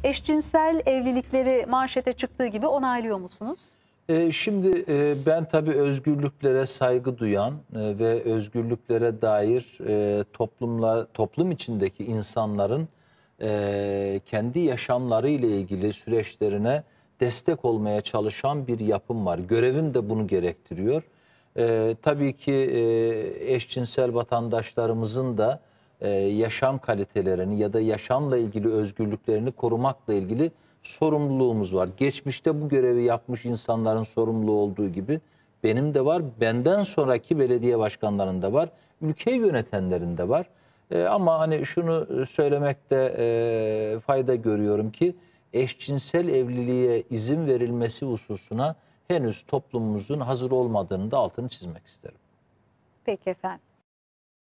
Eşcinsel evlilikleri manşete çıktığı gibi onaylıyor musunuz? Şimdi ben tabii özgürlüklere saygı duyan ve özgürlüklere dair toplum içindeki insanların kendi yaşamları ile ilgili süreçlerine destek olmaya çalışan bir yapım var. Görevim de bunu gerektiriyor. Tabii ki eşcinsel vatandaşlarımızın da yaşam kalitelerini ya da yaşamla ilgili özgürlüklerini korumakla ilgili sorumluluğumuz var. Geçmişte bu görevi yapmış insanların sorumluluğu olduğu gibi benim de var, benden sonraki belediye başkanlarında var, ülkeyi yönetenlerin de var. Ama hani şunu söylemekte fayda görüyorum ki eşcinsel evliliğe izin verilmesi hususuna henüz toplumumuzun hazır olmadığını da altını çizmek isterim. Peki efendim.